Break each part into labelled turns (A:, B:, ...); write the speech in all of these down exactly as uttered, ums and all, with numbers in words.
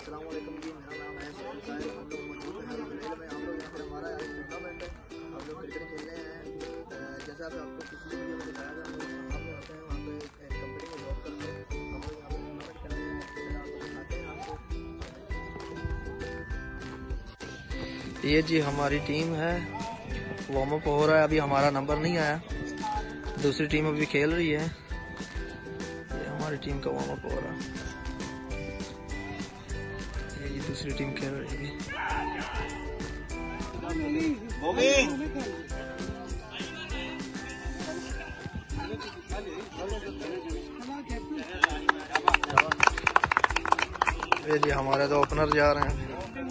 A: अस्सलाम वालेकुम जी, मेरा नाम है सोहेल साहिब। हम लोग मौजूद हैं ग्रेल में। आप लोग यहाँ पर हमारा आज टूर्नामेंट है, हम लोग क्रिकेट खेलने हैं। जैसा कि आपको पिछली वीडियो में दिखाया था, हम लोग यहाँ पे होते हैं, वहाँ पे एक कंपनी में जॉब करते हैं। हम लोग यहाँ पे टूर्नामेंट करने हैं, फिर आपको दिखाते हैं आपको। ये जी हमारी टीम है, वार्म अप हो रहा है। अभी हमारा नंबर नहीं आया, दूसरी टीम अभी खेल रही है। ये हमारी टीम का वार्म अप हो रहा है, ये दूसरी टीम खेल रही है। ये जी हमारे तो ओपनर जा रहे हैं।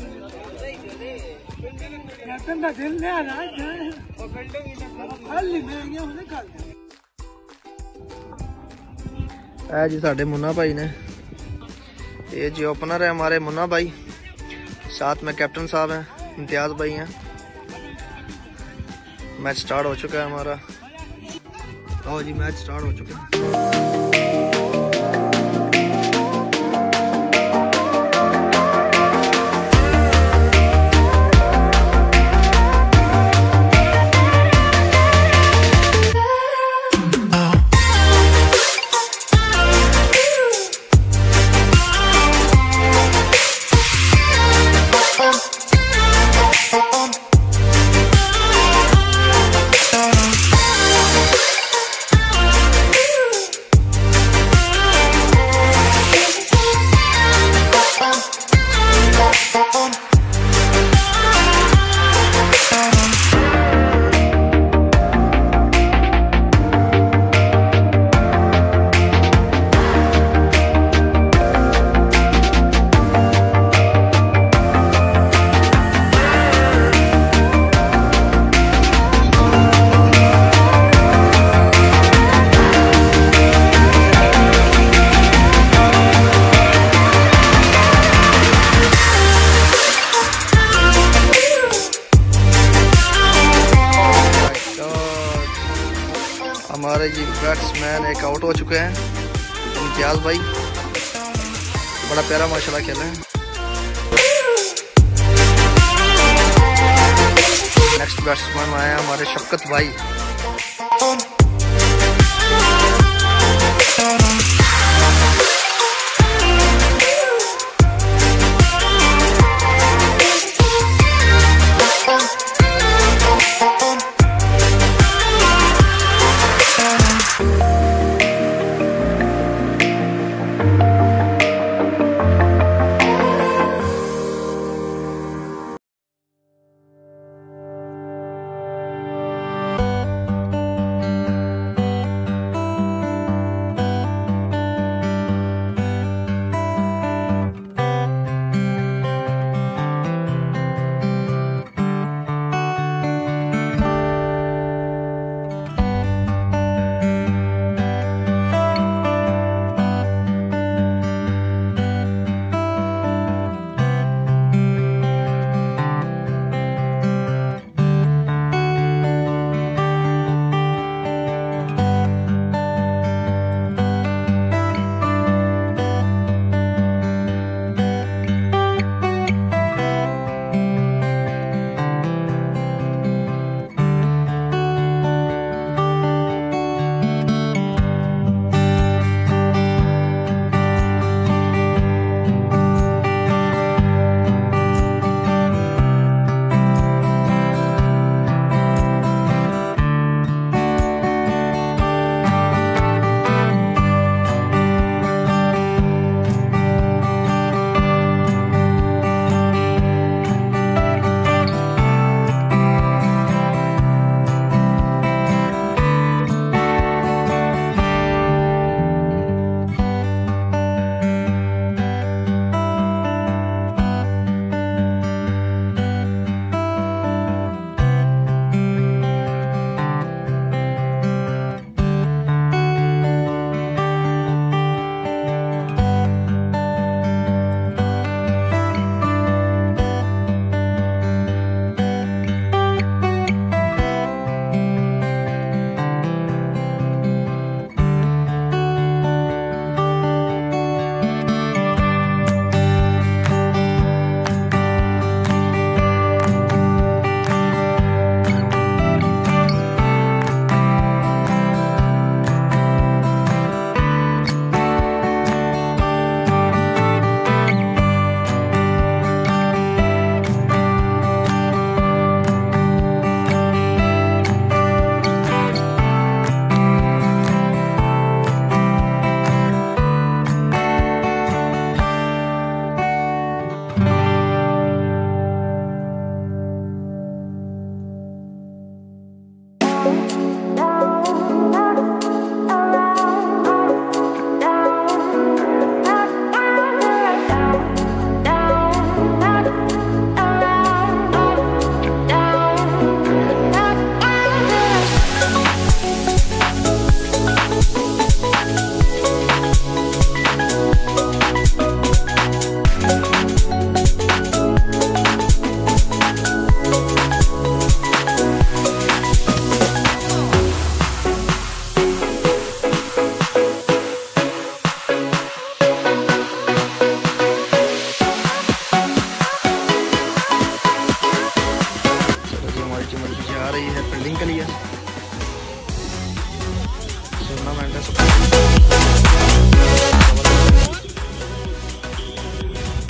A: है जी साढ़े मुन्ना भाई ने, ये जी ओपनर है हमारे मुन्ना भाई, साथ में कैप्टन साहब हैं, इम्तियाज भाई हैं। मैच स्टार्ट हो चुका है हमारा। आओ जी, मैच स्टार्ट हो चुका है। हमारे जी बैट्समैन एक आउट हो चुके हैं, इम्तियाज भाई। बड़ा प्यारा माशाल्लाह खेला है। नेक्स्ट बैट्समैन आए हैं हमारे शफकत भाई।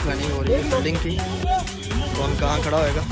A: प्लानिंग हो रही है बिल्डिंग की, कौन कहाँ खड़ा होएगा।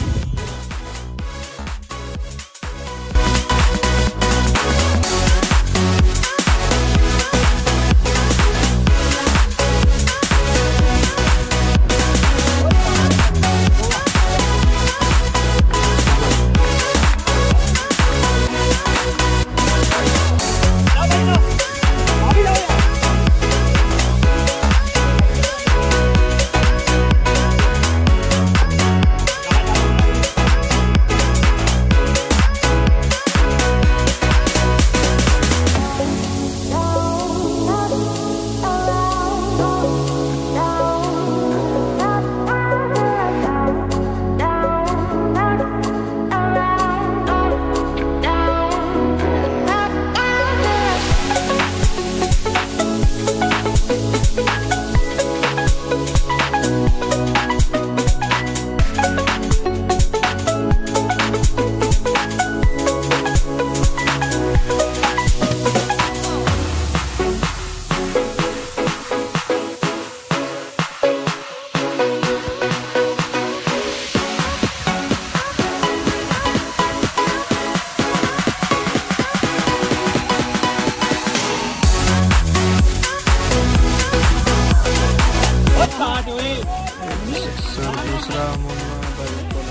A: दूसरा मुन्ना भाई को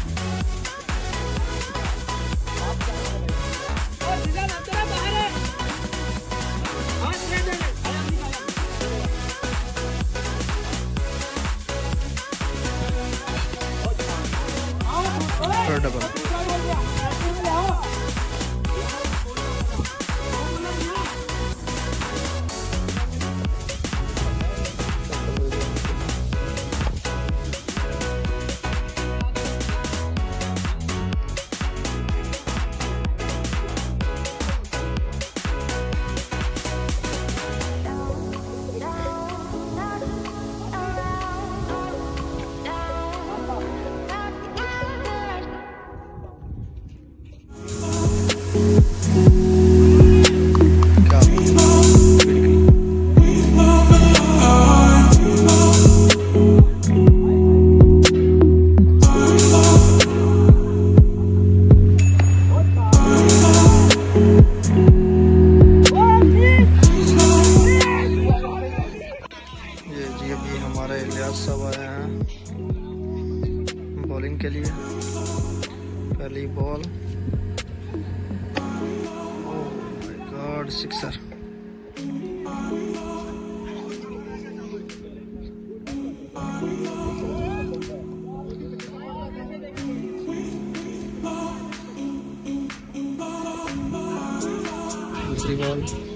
A: डबल हमारे इलियास साहब आए हैं बॉलिंग के लिए। पहली ball, oh my god, sixer. दूसरी बॉल,